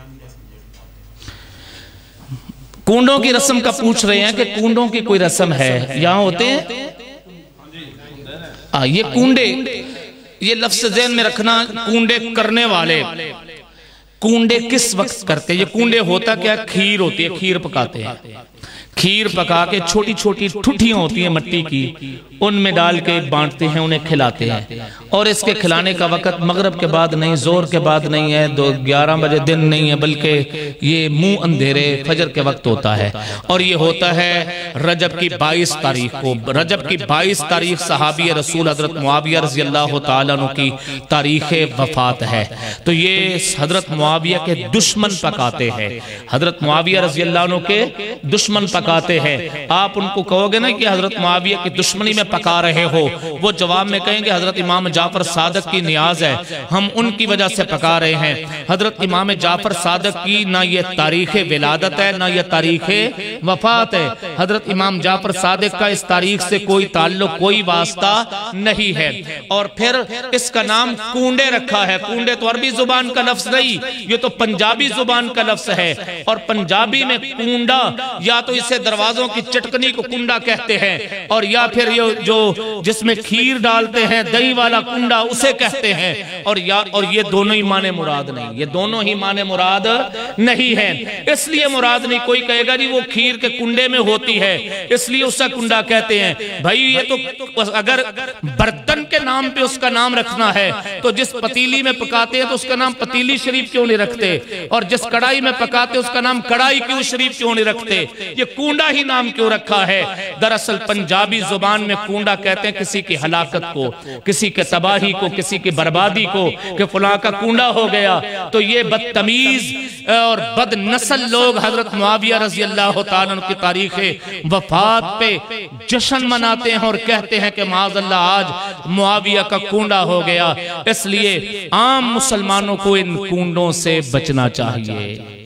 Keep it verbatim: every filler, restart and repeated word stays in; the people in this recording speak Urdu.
کنڈوں کی رسم کا پوچھ رہے ہیں کہ کنڈوں کی کوئی رسم ہے یہاں ہوتے ہیں؟ یہ کنڈے، یہ لفظ ذہن میں رکھنا، کنڈے کرنے والے کنڈے کس وقت کرتے ہیں؟ یہ کنڈے ہوتا کیا؟ کھیر ہوتی ہے، کھیر پکاتے ہیں، کھیر پکا کے چھوٹی چھوٹی ٹھٹیاں ہوتی ہیں مٹی کی، ان میں ڈال کے بانٹتے ہیں، انہیں کھلاتے ہیں۔ اور اس کے کھلانے کا وقت مغرب کے بعد نہیں، زور کے بعد نہیں ہے، دو گیارہ بجے دن نہیں ہے، بلکہ یہ منہ اندھیرے فجر کے وقت ہوتا ہے۔ اور یہ ہوتا ہے رجب کی بائیس تاریخ کو۔ رجب کی بائیس تاریخ صحابی رسول حضرت معاویہ رضی اللہ تعالیٰ عنہ کی تاریخ وفات ہے۔ تو یہ حضرت معاویہ کے دشمن پکاتے ہیں، حضرت معاویہ رضی اللہ عنہ کے دشمن پکاتے ہیں۔ آپ ان کو کہو گے نا کہ حضرت معاویہ کی دشمنی میں پکا رہے ہو، وہ جواب میں کہیں گے حضرت امام جعفر صادق کی نیاز ہے، ہم ان کی وجہ سے پکا رہے ہیں۔ حضرت امام جعفر صادق کی نہ یہ تاریخ ولادت ہے نہ یہ تاریخ وفات ہے۔ حضرت امام جعفر صادق کا اس تاریخ سے کوئی تعلق، کوئی واسطہ نہیں ہے۔ اور پھر اس کا نام کنڈے رکھا ہے۔ کنڈے تو عربی زبان کا لفظ نہیں، یہ تو پنجابی زبان کا لفظ ہے۔ اور پنجابی میں کنڈا، یا تو اسے دروازوں کی چٹکنی کو کنڈا کہتے ہیں، اور یا پھر یہ جو جس میں کھیر ڈالتے ہیں دہی والا کنڈا اسے کہتے ہیں۔ اور یا اور یہ دونوں ہی معنی مراد نہیں، یہ دونوں ہی معنی مراد نہیں ہیں۔ اس لیے مراد نہیں، کوئی کہے گا جی وہ کھیر کے کنڈے میں ہوتی ہے اس لیے اس کا کنڈا کہتے ہیں۔ بھائی یہ تو اگر برتن کے نام پہ اس کا نام رکھنا ہے تو جس پتیلی میں پکاتے ہیں تو اس کا نام پتیلی شریف کیوں نہیں رکھتے، اور جس کڑائی میں پکاتے ہیں اس کا نام کڑائی کیوں شریف کیوں نہیں رکھتے، یہ کنڈا ہی نام کیوں رکھا ہے؟ دراصل پنجابی زبان میں کنڈا کہتے ہیں کسی کی ہلاکت کو، کسی کے تباہی کو، کسی کی بربادی کو، کہ فلاں کا کنڈا ہو گیا۔ تو یہ بدتمیز اور بد نسل لوگ حضرت معاویہ رضی اللہ تعالیٰ عنہ کی تاریخ وفات پہ جشن مناتے ہیں اور کہتے ہیں کہ معاذ اللہ آج معاویہ کا کنڈا ہو گیا۔ اس لیے عام مسلمانوں کو ان کنڈوں سے بچنا چاہیے۔